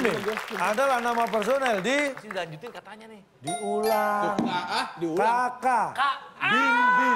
Bim adalah nama personel di... Masih dilanjutin katanya nih. Diulang. Diulang. Kakak. Bim.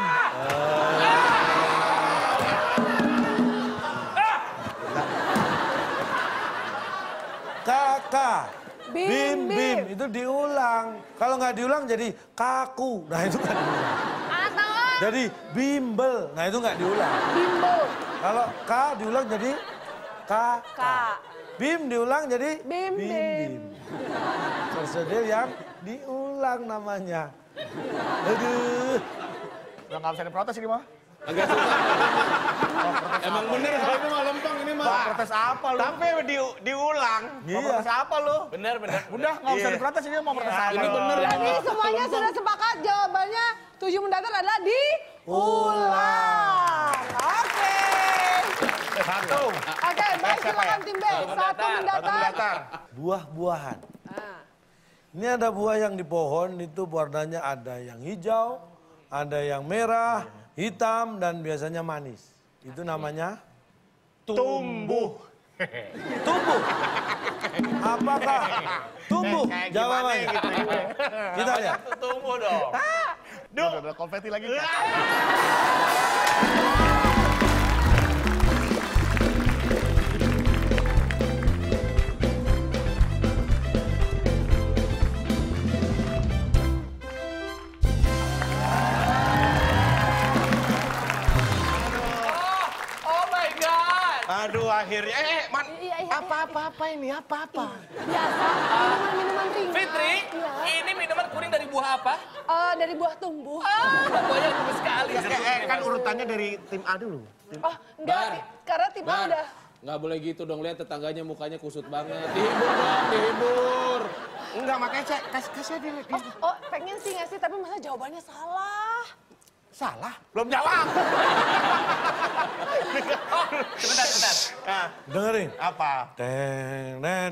Kakak. Bim. Itu diulang. Kalau nggak diulang jadi kaku. Nah itu kan diulang. Jadi bimbel. Nah itu nggak diulang. Bimbel. Kalau K diulang jadi kakak. Bim diulang jadi bim. Personil yang diulang namanya. Aduh. Udah nggak bisa diprotes ini mah. Agak susah. Emang bener kalau ini mah lempeng ini mah. Protes apa lu? Tapi diulang. Mau protes apa lu? Bener. Udah nggak usah diprotes ini mau protes apa? Ini bener. Jadi semuanya sudah sepakat jawabannya 7 mendatar adalah diulang. Oke. Satu. Oke, baik silakan tim B. Satu mendatar. Buah-buahan. Ah. Ini ada buah yang di pohon itu warnanya ada yang hijau, ada yang merah, hitam dan biasanya manis. Itu namanya Tumbuh. tumbuh. Apakah tumbuh? Kayak gimana Jawabannya. gitu. Kita lihat. Tumbuh dong. Udah konfeti lagi. Oh my God. Aduh akhirnya. Iya. Apa ini? Apa-apa? Biasa, minuman ringan. Fitri, Iya. ini minuman kuning dari buah apa? Dari buah tumbuh. Buahnya tumbuh sekali. Kan urutannya dari tim A dulu. Oh, enggak, karena tim A Bar, udah. nggak boleh gitu dong. Lihat tetangganya mukanya kusut banget. Dihibur dong, dihibur. Enggak, makanya saya kasih dia. Oh, pengen sih ngasih, tapi masa jawabannya salah. Salah? Belum jawab. Sebentar. Nah, Dengerin. apa? Tenet.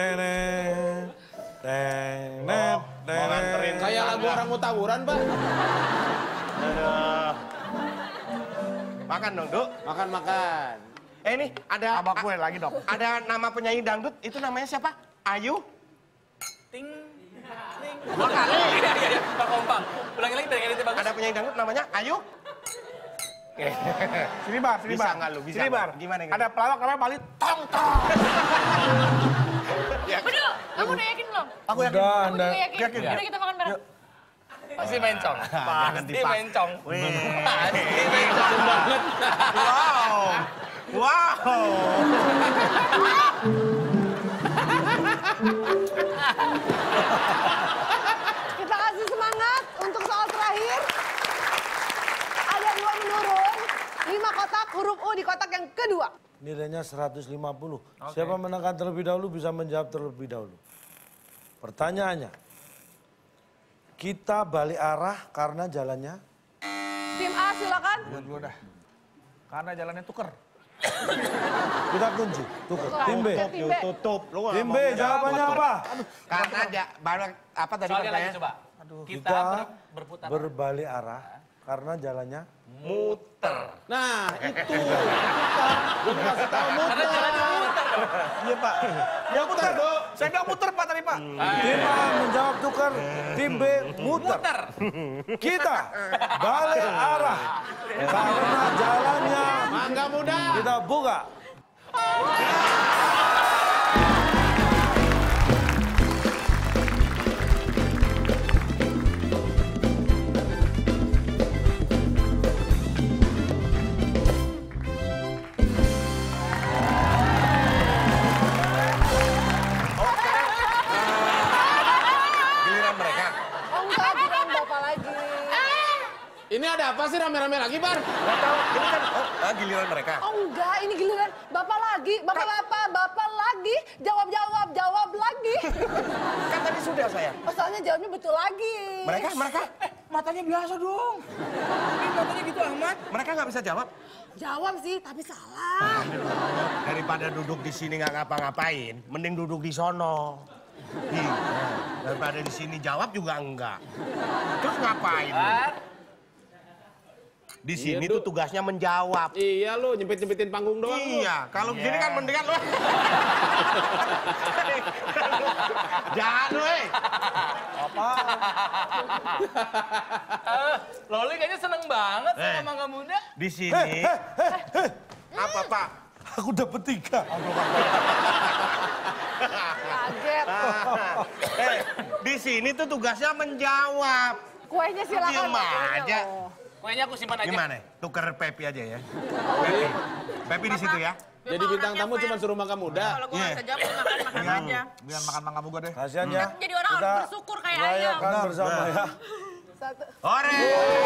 Mau nganterin. Kayak lagu orang mau tawuran, Pak. Aduh. Makan dong, Duk. Makan. Ini ada Sama gue lagi dong. ada nama penyanyi dangdut, itu namanya siapa? Ayu? Ting. Dua kali. Iya. Pak Kompang. Ulangi lagi dari editnya bagus. Ada penyanyi dangdut namanya Ayu? Sini Bar. Bisa nggak lu? Bisa Sini nggak? Bar. Gimana? Ada pelawak namanya Bali. Tong. Betul, kamu udah yakin belum? Aku yakin. Udah, Aku Anda. juga yakin. Yakin. Udah kita makan bareng. Pasti mencong. Pasti mencong. Pasti Mencong banget. Wow. Kita kasih semangat untuk soal terakhir. Ada 2 menurun, 5 kotak huruf U di kotak yang kedua. Nilainya 150. Siapa menekan terlebih dahulu bisa menjawab terlebih dahulu. Pertanyaannya. Kita balik arah karena jalannya. Tim A silakan. Buat gue dah. Karena jalannya tuker. Kita kunci. Tuker. Tim B. Tim B. Tutup. Lu nggak Tim B mau jawabannya jawab. apa? Karena aja barang apa tadi Soalnya lagi katanya? coba. Kita Kita berputar. berbalik arah karena jalannya. Muter. Nah, itu Pak. Gue kasih tahu muter. Iya Pak. Ya muter. Saya bilang muter Pak tadi Pak. Tim A menjawab tukar, tim B muter. Kita balik arah karena jalannya. Mangga muda. Kita buka. Giliran mereka. Oh enggak, bukan Bapak lagi. Ini ada apa sih rame-rame lagi, Bar? Nggak tahu. Ini kan giliran mereka. Oh enggak, ini giliran Bapak lagi. Bapak lagi. Jawab lagi. Kan tadi sudah saya. Oh, soalnya jawabnya betul lagi. Mereka Matanya biasa dong. ini matanya gitu amat. Mereka nggak bisa jawab. Jawab sih, tapi salah. Daripada duduk di sini nggak ngapa-ngapain, mending duduk di sono. Iya. Daripada di sini jawab juga enggak. Terus ngapain? Di sini Iya, tuh tugasnya menjawab. Iya lu, nyempit-nyempitin panggung doang lu. Iya, kalau begini kan mendingan lu. Jangan lu, Apa? Loli kayaknya seneng banget sama Mangga Muda. Di sini. Apa, Pak? Aku dapet 3. Kaget. Di sini tuh tugasnya menjawab. Kuenya silakan. Diem kuenya, aja. loh. Kuenya aku simpan aja. Gimana? Tuker Pepi aja ya. Pepi. Pepi di situ ya. Jadi bintang tamu cuma suruh Mangga Muda. Kalau gue nggak bisa jawab, makan aja. Biar makan mangga muga deh. Kasihan ya. Jadi orang harus bersyukur kayak ayam. Rayakan bersama ya. Satu. Ore.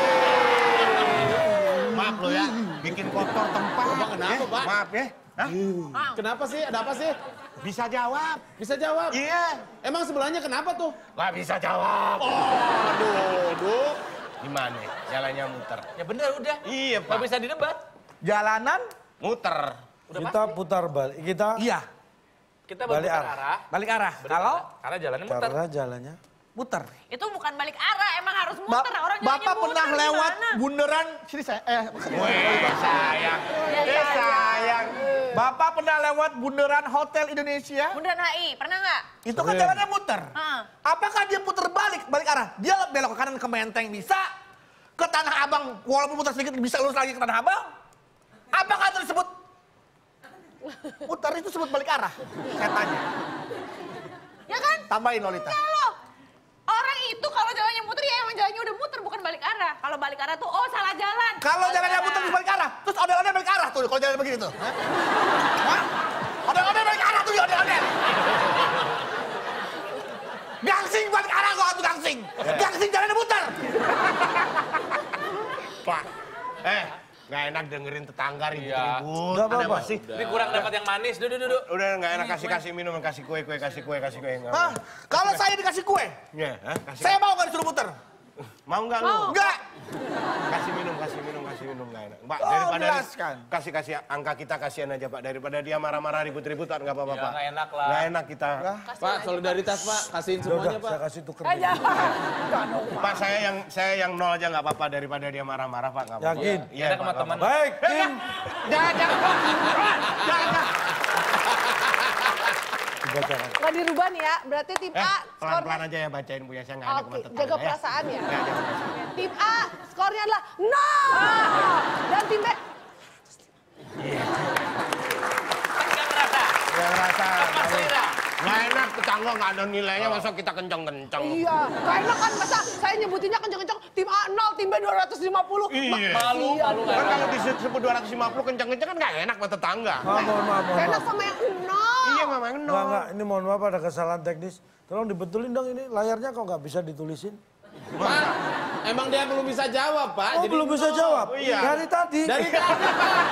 Maaf lo ya, bikin kotor tempat. Pak, kenapa, Pak? Maaf ya. Hah? Kenapa sih? Ada apa sih? Bisa jawab. Bisa jawab? Iya. Emang sebelahnya kenapa tuh? Nggak bisa jawab. Aduh. Gimana? Jalannya muter. Ya bener udah. Iya, Nggak Pak. bisa didebat. Jalanan? Muter. Kita putar balik. Kita Iya. Kita Balik berputar arah. arah. Balik arah. Kalau Karena jalannya muter. karena jalannya. muter. Itu bukan balik arah, emang harus muter. Orang jalannya Bapak muter pernah lewat gimana? bundaran sini saya Weh, sayang. Ya, Sayang. Bapak pernah lewat bundaran Hotel Indonesia? Bundaran HI, pernah nggak? Itu kan jalannya muter. Heeh. Apakah dia puter balik arah? Dia belok ke kanan ke Menteng bisa, ke Tanah Abang walaupun putar sedikit bisa lurus lagi ke Tanah Abang? Apakah itu disebut muter itu disebut balik arah? Saya tanya. Ya kan? Tambahin Lolita. Kalau orang itu kalau jalannya muter ya emang jalannya udah muter bukan balik arah. Kalau balik arah tuh oh salah jalan. Kalau Balik jalannya arah. muter terus balik arah, terus odel-odel balik arah tuh kalau jalan begini tuh. Hah? Odel-odel balik arah tuh, odel-odel. Gangsing balik arah kok tuh gangsing. Gangsing jalannya muter. Pak. Nggak enak dengerin tetangga ribut-ribut. Nggak Ada apa-apa. masih. Ini kurang dapat yang manis. Duduk. Udah nggak enak kasih minum, kasih kue. Nggak Hah? mau. Kalau saya dikasih kue, Ya, kasih. saya mau nggak disuruh muter? Mau nggak lu? Enggak. Kasih minum nggak enak. Pak, Oh, daripada jelaskan. kasih angka kita kasihan aja Pak, daripada dia marah-marah ribut-ribut Pak, nggak apa-apa Ya, Pak. nggak enak lah. Nggak enak kita. Pak, solidaritas Pak, kasihin Ya semuanya udah, Pak. saya kasih tuker. Pak, saya yang nol aja nggak apa-apa daripada dia marah-marah Pak, nggak apa-apa. Yakin? Iya, Kita Pak, sama nggak teman. apa-apa. Baik, tim. Jangan. Dibacakan. Nggak dirubah nih ya, berarti tim A skornya... Pelan-pelan aja ya bacain punya saya nggak enak Oke, sama tetangga jaga ya. perasaan ya. Ya, jaga perasaan. Tim A skornya adalah 0. Dan tim B... Nggak merasa. Yang rasa Pas selera. nggak enak tetangga nggak ada nilainya, masa kita kenceng-kenceng. Iya, gak enak kan masa saya nyebutinnya kenceng-kenceng tim A 0, tim B 250. Iya. Malu Kan nggak kalau disebut 250 kenceng-kenceng kan nggak enak sama tetangga. Mohon maaf. Gak enak sama yang 0. Iya memang Enggak, ini mohon maaf ada kesalahan teknis. Tolong dibetulin dong ini layarnya kok nggak bisa ditulisin. Pak, emang dia belum bisa jawab Pak. Oh, belum bisa jawab? iya. Dari tadi. Dari tadi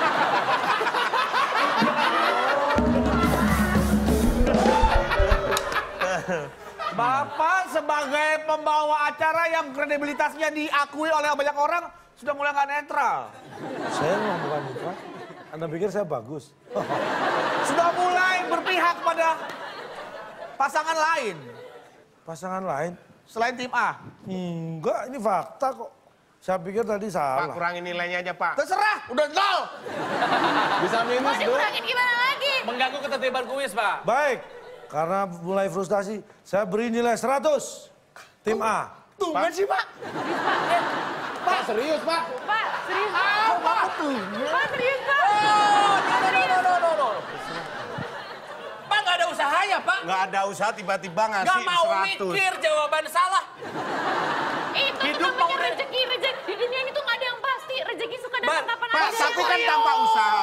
Bapak sebagai pembawa acara yang kredibilitasnya diakui oleh banyak orang sudah mulai nggak netral. Saya memang bukan itu. Anda pikir saya bagus? Sudah mulai berpihak pada pasangan lain Pasangan lain? selain tim A. Enggak, ini fakta kok. Saya pikir tadi Pak, salah. kurangin nilainya aja Pak. Terserah, udah 0. bisa minus Mau dong. dikurangin gimana lagi? Mengganggu ketertiban kuis, Pak. Baik, karena mulai frustasi, saya beri nilai 100. Tim A. Tumben sih Pak. Pak serius Pak. Pak, serius. Pak tuh. Pak, serius, Pak. No. Pak, nggak ada usahanya, Pak. Nggak ada usaha tiba-tiba ngasih Nggak mau 100. mikir jawaban salah. Itu Hidup namanya mau- rezeki. Di dunia ini tuh nggak ada yang pasti. Rezeki suka datang kapan Pak, aja. tapi kan tanpa usaha.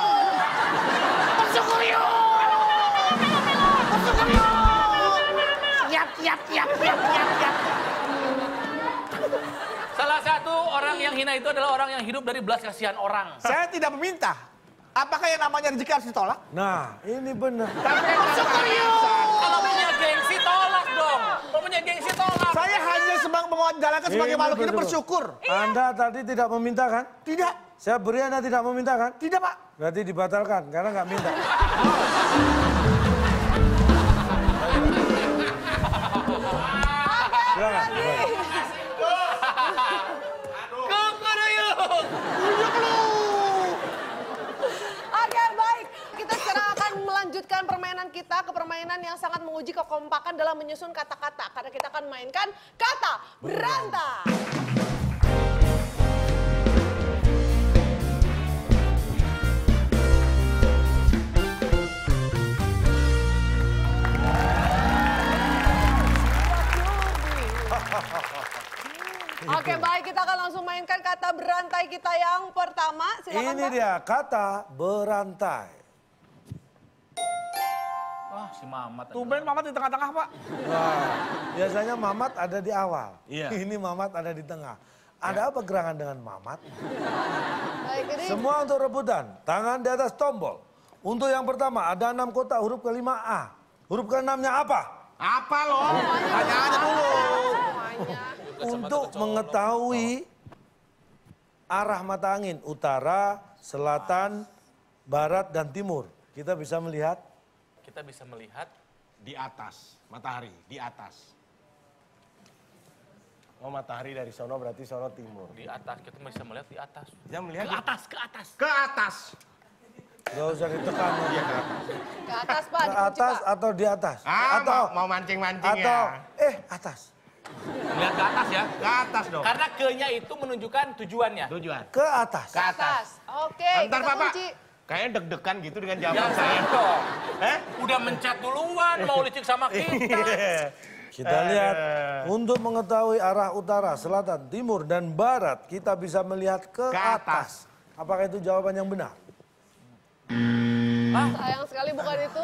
Salah satu orang yang hina itu adalah orang yang hidup dari belas kasihan orang. Saya tidak meminta. Apakah yang namanya rezeki harus ditolak? Nah, ini benar. Tapi kan tanpa usaha. Kalau punya gengsi, tolak dong. Kalau punya gengsi, tolak. Saya hanya menjalankan sebagai Ini makhluk hidup betul. bersyukur. Anda tadi tidak meminta kan? Tidak, Saya beri Anda tidak meminta kan? tidak Pak. Berarti dibatalkan karena nggak minta. Silakan. Kukuruyuk. Ujuk kita ke permainan yang sangat menguji kekompakan dalam menyusun kata-kata. Karena kita akan mainkan kata berantai. Oke, baik, kita akan langsung mainkan kata berantai kita yang pertama. Silakan, Ini Pak. dia kata berantai. Wah, si Mamat. Tumben Mamat di tengah-tengah, Pak. Wah, biasanya Mamat ada di awal. Iya. Ini Mamat ada di tengah. Ada apa gerangan dengan Mamat? Baik, ini Semua untuk rebutan. Tangan di atas tombol. Untuk yang pertama ada 6 kotak huruf kelima A. Huruf ke-6-nya apa? Apa lo? Tanya aja dulu. semuanya. Untuk mengetahui arah mata angin, utara, selatan, barat, dan timur. Kita bisa melihat Kita bisa melihat Di atas, matahari, di atas. Oh, matahari dari sono berarti sono timur. di atas. Kita bisa melihat di atas. Kita melihat Ke atas, ke atas. ke atas. Gak usah ditekan. Iya, ke atas. Ke atas, Pak. Ke dikunci, atas Pak. atau di atas? Ah, atau mau mancing-mancing atau ya. atas. Lihat ke atas ya. Ke atas dong. Karena ke-nya itu menunjukkan tujuannya. Tujuan. Ke atas. Ke atas. Oke, Bentar, kita Pak. kunci. Kayaknya deg-degan gitu dengan Ya, jawaban saya. dong. Eh? Udah mencet duluan, mau licik sama kita. Kita lihat, untuk mengetahui arah utara, selatan, timur, dan barat, kita bisa melihat ke Ke atas. Apakah itu jawaban yang benar? Sayang sekali bukan itu.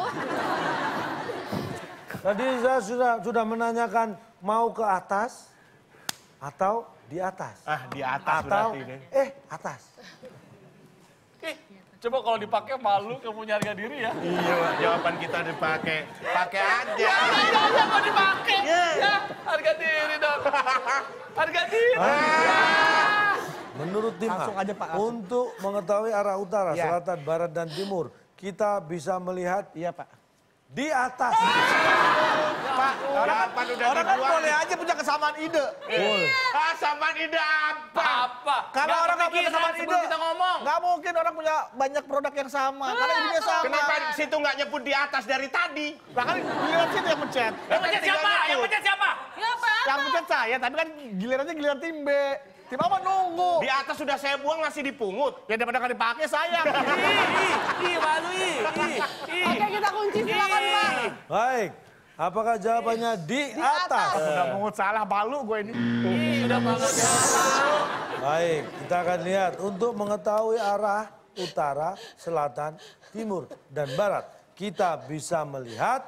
Tadi saya sudah menanyakan mau ke atas atau di atas. Ah, di atas Atau berarti ini. atas. Ih, coba kalau dipakai malu, kamu punya harga diri ya. Iya, Pak, jawaban kita dipakai. Pakai aja. Jangan mau dipakai. Ya, harga diri dong. Harga diri. Menurut tim A, Langsung aja, Pak, langsung. untuk mengetahui arah utara, Ya. selatan, barat, dan timur, kita bisa melihat Iya, Pak. di atas. Pak, Jawaban udah orang kan dibuat. boleh aja punya kesamaan ide. Boleh. Ah, samaan ide apa? Apa? Kalau orang nggak punya kesamaan ide, sebelum kita ngomong. nggak mungkin orang punya banyak produk yang sama. Karena idenya sama. Kenapa situ nggak nyebut di atas dari tadi? Bahkan giliran situ yang mencet. Yang pencet siapa? Yang pencet siapa? Ya apa? Yang mencet saya, tapi kan gilirannya giliran tim B. Tim A mah nunggu. Di atas sudah saya buang masih dipungut. Ya daripada nggak dipakai sayang. Ih, malu ih. Oke, kita kunci. Silakan, Pak. Baik, apakah jawabannya di atas? Udah mungut salah balu gue ini. Ih, udah banget. Baik, kita akan lihat untuk mengetahui arah utara, selatan, timur, dan barat. Kita bisa melihat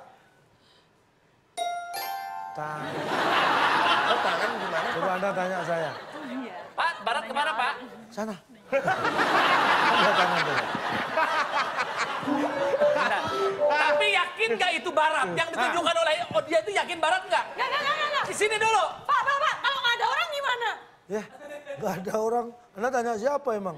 tangan. Oh, tangan gimana? Coba Anda tanya saya. Pak, barat kemana, Pak? Sana. Lihat tangan dulu. Tapi yakin nggak itu barat? Yang ditunjukkan oleh dia itu yakin barat nggak? Nggak. Di sini dulu. Pak, kalau nggak ada orang gimana? Ya, nggak ada orang. Anda tanya siapa emang?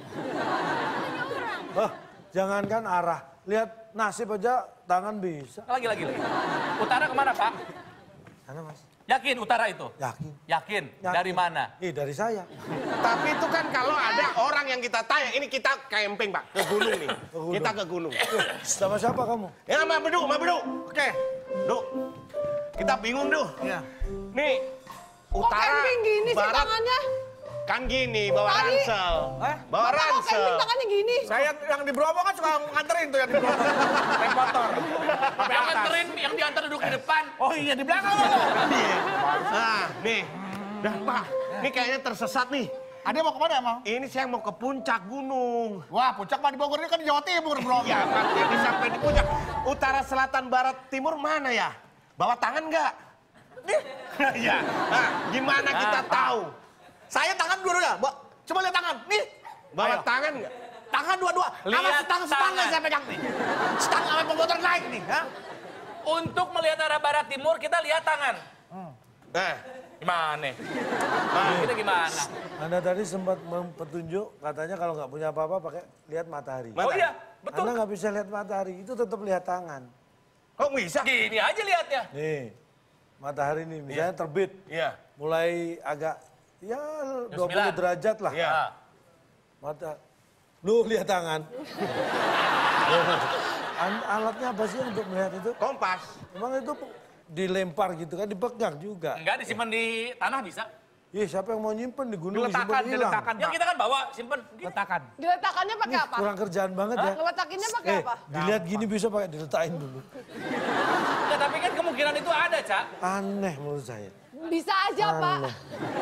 Jangankan arah. Lihat nasib aja tangan bisa. Lagi. Utara kemana, Pak? Sana, Mas. Yakin utara itu? Yakin. Yakin. Yakin. Dari mana? Dari saya. Tapi itu kan kalau ada orang yang kita tanya, ini kita camping, Pak, ke gunung nih. gunung. Kita ke gunung. Sama siapa kamu? Ya, sama Bedu. Oke. Du. Kita bingung, Du. Iya. Nih, Kok utara, camping gini sih barat, tangannya? kan gini, bawa Tadi. ransel. Bawa Bapak kok ransel. camping tangannya gini? Saya yang di Bromo kan suka nganterin tuh yang di Bromo. Naik motor. Sampai Yang atas. nganterin, yang diantar duduk di depan. Oh iya di belakang loh. Iya. Nah, nih. Dah, Pak. Ini kayaknya tersesat nih. Ada mau kemana emang? Ini saya mau ke puncak gunung. Wah puncak mah di Bogor ini kan di Jawa Timur bro. Ya, Pak, ini sampai di puncak. Utara, selatan, barat, timur mana ya? Bawa tangan nggak? Nih. Ya. Nah, gimana kita tahu? Saya tangan dua-duanya. Coba lihat tangan. Nih. Bawa Ayo. tangan nggak? Tangan dua-dua. Sama Lihat setang tangan. saya pegang nih. Setang sama motor naik nih. Ha? Untuk melihat arah barat timur, kita lihat tangan. Nah, Gimana? Kita gimana? Anda tadi sempat petunjuk, katanya kalau nggak punya apa-apa pakai lihat matahari. Oh iya, betul. Anda nggak bisa lihat matahari, itu tetap lihat tangan. kok bisa? Gini aja lihatnya. Nih, matahari ini misalnya terbit, Iya. mulai agak ya 20 9. derajat lah. Iya. Mata, lu lihat tangan. Alatnya apa sih untuk melihat itu? Kompas. Emang itu dilempar gitu kan, dipegang juga. Enggak, disimpan di tanah bisa. Ih, siapa yang mau nyimpen di gunung Diletakkan, disimpan hilang? diletakkan, Yang Pak. kita kan bawa, simpen. Gini. Letakkan. Diletakannya pakai apa? Kurang kerjaan banget ya. Ngeletakinnya pakai apa? Dilihat gini bisa pakai diletakin dulu. Enggak, tapi kan kemungkinan itu ada, Cak. Aneh menurut saya. Bisa aja, Pak. Aneh.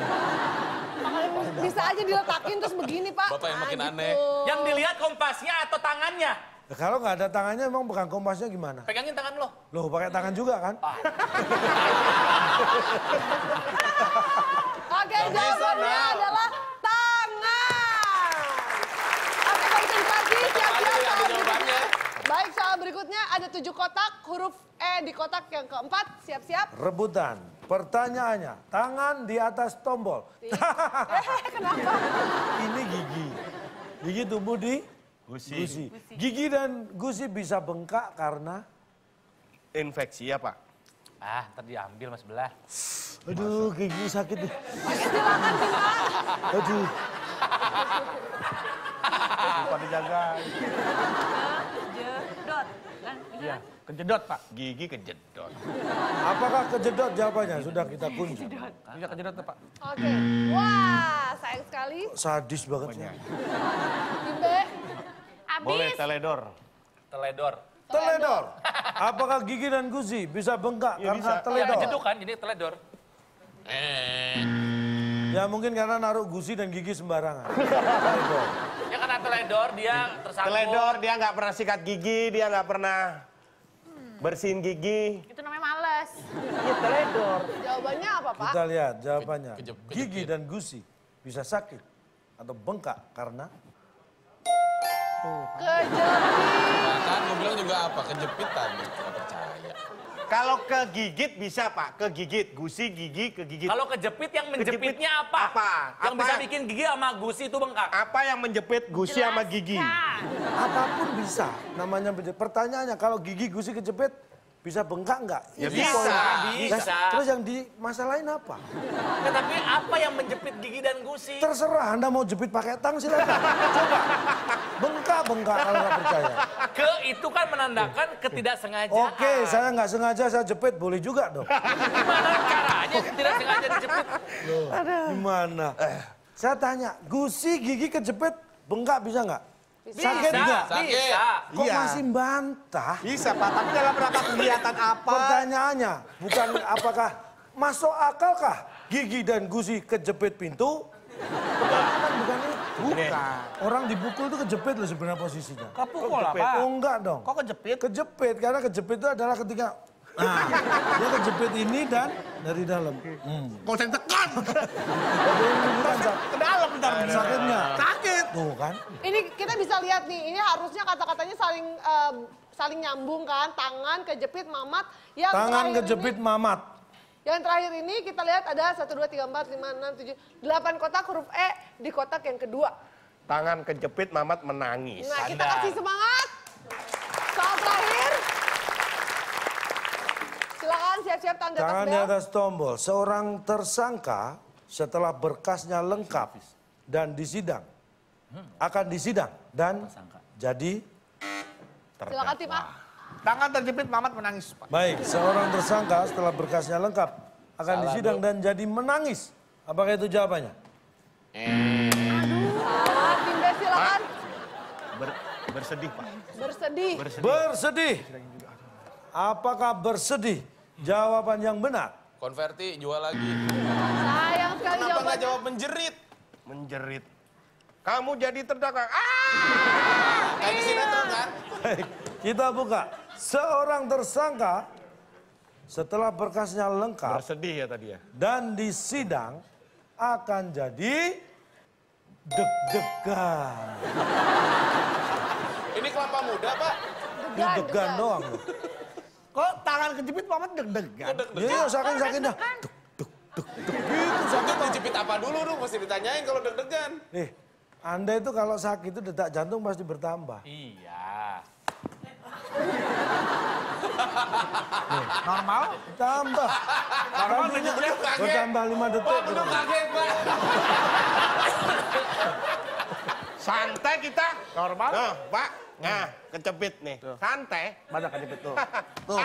Bisa aja diletakin terus begini, Pak. Bapak yang makin Nah, aneh. gitu. Yang dilihat kompasnya atau tangannya. Ya, kalau nggak ada tangannya emang pegang kompasnya gimana? Pegangin tangan lo. Loh, pakai tangan juga kan? Oke, jawabannya adalah tangan. Oke, baik dikasih. Siap-siap soal berikutnya. Baik, soal berikutnya ada 7 kotak. Huruf E di kotak yang keempat. Siap-siap. Rebutan. Pertanyaannya, tangan di atas tombol. Kenapa? Ini gigi. Gigi tumbuh di gusi. Gigi dan gusi bisa bengkak karena... Infeksi ya, Pak? Ah, ntar diambil mas sebelah. Aduh, gigi sakit nih. Silakan, Pak. Aduh. Lupa dijaga. Jedot. Kan? Iya, kejedot, Pak. Gigi kejedot. Apakah kejedot jawabannya? Sudah kita kunci. Bisa kejedot, Pak. Oke. Wah, sayang sekali. Sadis banget ya. Tim B. Boleh Habis. teledor. Teledor. Teledor. Apakah gigi dan gusi bisa bengkak Ya, karena bisa. Ya, teledor? jeduk kan, jadi teledor. Ya mungkin karena naruh gusi dan gigi sembarangan. Teledor. Ya karena teledor dia tersangkut. Teledor, dia nggak pernah sikat gigi, dia nggak pernah bersihin gigi. Itu namanya males. Iya, teledor. Jawabannya apa, Pak? Kita lihat jawabannya. Kejepit. Gigi dan gusi bisa sakit atau bengkak karena... Kejepit. Nah, kan gue bilang juga apa? Kejepitan. Gak percaya. Kalau kegigit bisa, Pak. Kegigit, gusi, gigi, kegigit. Kalau kejepit yang menjepitnya apa? Apa? Yang Apa? bisa bikin gigi sama gusi itu bengkak. Apa yang menjepit gusi sama gigi? Apapun bisa. Namanya pertanyaannya kalau gigi gusi kejepit bisa bengkak nggak? Ya Itu bisa, poin. bisa. Terus yang dimasalahin apa? Nah, tapi apa yang menjepit gigi dan gusi? Terserah Anda mau jepit pakai tang silakan. Coba. Bengkak kalau nggak percaya. Ke itu kan menandakan ketidaksengajaan. Oke, saya nggak sengaja saya jepit, boleh juga dong. Gimana caranya tidak sengaja dijepit? Loh, gimana? Saya tanya, gusi gigi kejepit bengkak bisa nggak? Sakit nggak? Bisa. Kok Iya. masih bantah? Bisa, Pak. Tapi dalam rangka kegiatan apa? Pertanyaannya bukan apakah masuk akalkah gigi dan gusi kejepit pintu? Pertanyaan kan bukan itu. Bukan. Orang dipukul itu kejepit loh sebenarnya posisinya. Kepukul lah, Pak. Oh enggak dong. Kok kejepit? Kejepit, karena kejepit itu adalah ketika... Nah, dia kejepit ini dan dari dalam. Kok saya tekan? Bukan, Sak. Ke dalam bentar. Sakitnya. Sakit. Tuh kan. Ini kita bisa lihat nih, ini harusnya kata-katanya saling nyambung kan, tangan kejepit, mamat. Yang Tangan terakhir kejepit mamat. Yang terakhir ini kita lihat ada 1, 2, 3, 4, 5, 6, 7, 8 kotak huruf E di kotak yang kedua. Tangan kejepit, Mamat menangis. Nah, kita kasih semangat. Soal terakhir. Silakan siap-siap tangan di atas Tangan di bel. atas tombol. Seorang tersangka setelah berkasnya lengkap dan disidang. Akan disidang dan jadi... Silakan tim A. Tangan terjepit, Mamat menangis, Pak. Baik, seorang tersangka setelah berkasnya lengkap akan disidang dan jadi menangis. Apakah itu jawabannya? Salah, tim B silakan. Bersedih, Pak. Bersedih. Bersedih. Apakah bersedih? Jawaban yang benar. Konverti, jual lagi. Sayang sekali Kenapa nggak jawabannya. jawab menjerit? Menjerit. Kamu jadi terdakwa. Kayak di sinetron kan? Baik, kita buka. Seorang tersangka setelah berkasnya lengkap Bersedih ya tadi ya. dan disidang akan jadi deg-degan. Ini kelapa muda, Pak. Deg-degan doang. loh. Kok tangan kejepit, Mamat deg-degan? Iya, saking-sakingnya. Deg-deg-deg gitu Itu sakit. dijepit apa dulu, dong? Mesti ditanyain kalau deg-degan. Anda itu kalau sakit itu detak jantung pasti bertambah. Iya. Normal? Tambah. Jantungnya bertambah 5 detik. Udah kaget, Pak. Santai kita. Normal? Nah, Pak. Nah, kecepit nih. Santai. Mana kejepit tuh? Tuh.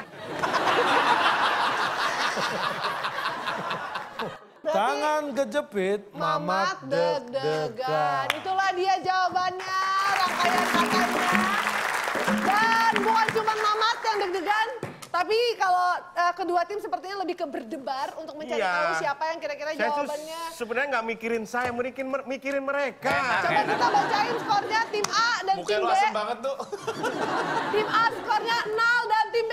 Tangan kejepit, mamat deg-degan. Itulah dia jawabannya, rangkaian katanya. Dan bukan cuma mamat yang deg-degan, tapi kalau kedua tim sepertinya lebih ke berdebar untuk mencari tahu siapa yang kira-kira jawabannya. Saya sebenarnya nggak mikirin saya, mikirin mereka. Coba kita bacain skornya tim A dan Muka tim lu B. asem banget tuh. Tim A skornya 0 dan tim B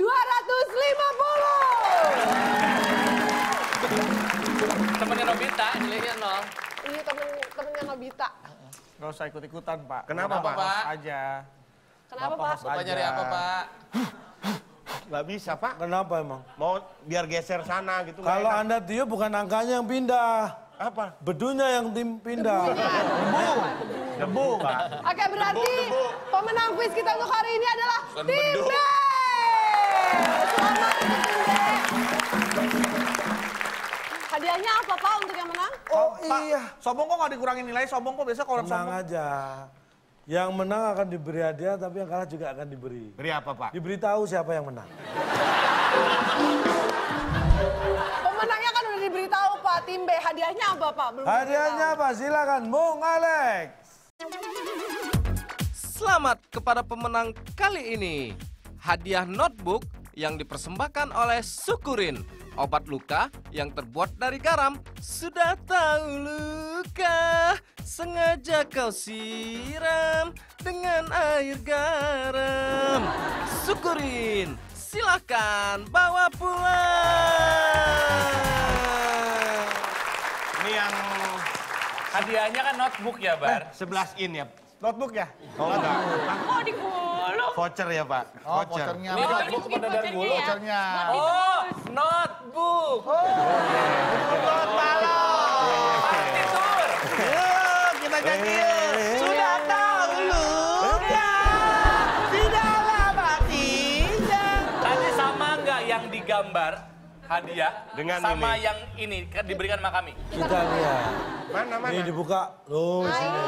250. Temennya Nobita, nilainya 0. Ini temennya Nobita. Gak usah ikut-ikutan, Pak. Kenapa, Pak? Pak? Aja. Kenapa, Pak? Bapak nyari apa, Pak? Nggak bisa, Pak. Kenapa emang? Mau biar geser sana gitu. nggak Kalau enak. Anda tiup bukan angkanya yang pindah. Apa? Bedunya yang tim pindah. Debu, Pak. Oke, berarti pemenang kuis kita untuk hari ini adalah Bukan tim beduk. B. Selamat untuk tim B. Hadiahnya apa, Pak, untuk yang menang? Oh Pak, iya. sombong kok nggak dikurangin nilai? Sombong kok biasa kalau Tenang sombong. aja. Yang menang akan diberi hadiah, tapi yang kalah juga akan diberi. Beri apa, Pak? Diberitahu siapa yang menang. Pemenangnya kan udah diberitahu, Pak. Tim B, hadiahnya apa, Pak? Belum Hadiahnya apa? Silakan, Bung Alex. Selamat kepada pemenang kali ini. Hadiah notebook yang dipersembahkan oleh Syukurin. Obat luka yang terbuat dari garam. Sudah tahu luka, sengaja kau siram dengan air garam. Syukurin, silakan bawa pulang. Ini yang Hadiahnya kan notebook ya, Bar? 11 in ya? Notebook ya? Oh, enggak. Oh, digulung. Voucher ya, Pak? Oh, vouchernya. Ini Oh, notebook dimasukin pada dari vouchernya bulu. ya. Vouchernya. Oh, notebook. Partitur. Kita nyanyi. Sudah tahu luka di dalam hatinya. Tadi sama nggak yang digambar hadiah Dengan sama ini. yang ini kan diberikan sama kami? Kita lihat. Mana? Ini dibuka. Loh, sini.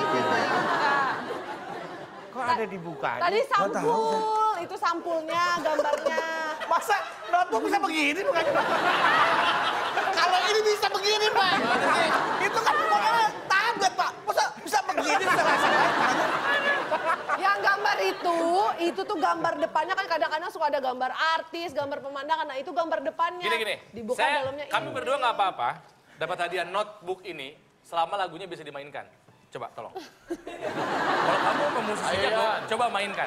Kok ada dibuka? Tadi sampul, itu sampulnya, gambarnya. Masa notebook bisa begini bukan? Kalau ini bisa begini, Pak. Itu kan pokoknya tablet, Pak. Masa bisa begini bisa rasanya? Yang gambar itu tuh gambar depannya kan kadang-kadang suka ada gambar artis, gambar pemandangan. Nah, itu gambar depannya. Gini. Dibuka dalamnya Kami ini. berdua nggak apa-apa dapat hadiah notebook ini selama lagunya bisa dimainkan. Coba tolong. Kalau kamu memusisinya, coba mainkan.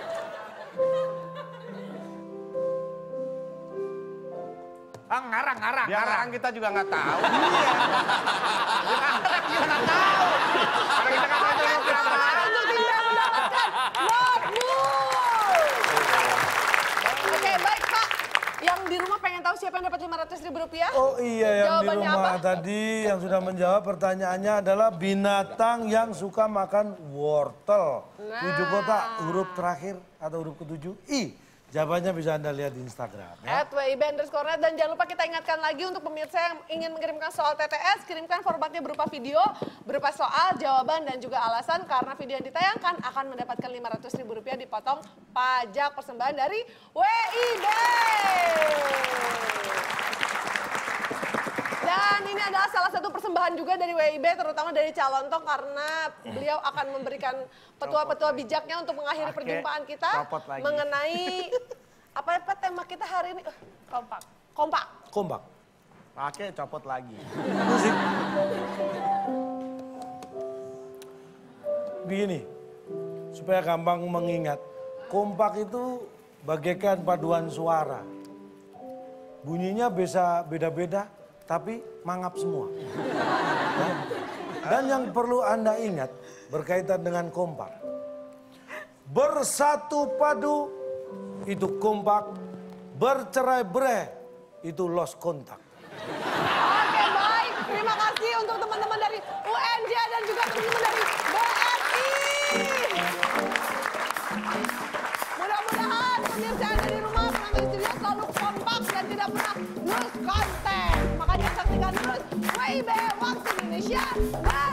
Ngarang. Biar kita juga nggak tahu. Karena kita nggak tahu siapa. Untuk tim yang mendapatkan notebook. Oke, baik, Pak. Yang di rumah pengen tahu siapa yang dapat Rp500.000? Oh iya, yang di Jawabannya rumah apa? tadi yang sudah menjawab pertanyaannya adalah binatang yang suka makan wortel. 7 kotak huruf terakhir atau huruf ke-7 I. Jawabannya bisa Anda lihat di Instagram. Ya. @wib_net dan jangan lupa kita ingatkan lagi untuk pemirsa yang ingin mengirimkan soal TTS, kirimkan formatnya berupa video, berupa soal, jawaban dan juga alasan karena video yang ditayangkan akan mendapatkan Rp500.000 dipotong pajak persembahan dari WIB. Dan ini adalah salah satu persembahan juga dari WIB, terutama dari Calontong karena beliau akan memberikan petua-petua bijaknya untuk mengakhiri perjumpaan kita copot lagi. mengenai apa tema kita hari ini? Kompak. Kompak. Pakai copot lagi. Musik. Begini, supaya gampang mengingat. Kompak itu bagaikan paduan suara. Bunyinya bisa beda-beda, tapi mangap semua. Ya. Dan yang perlu Anda ingat berkaitan dengan kompak. Bersatu padu itu kompak, bercerai-berai itu lost kontak. Oke, baik. Terima kasih untuk teman-teman dari UNJ dan juga teman-teman dari BRI. Mudah-mudahan pemirsa yang ada di rumah, penonton di studio selalu kompak dan tidak pernah lose konten. Makanya saksikan terus WIB Waktu Indonesia. Bye.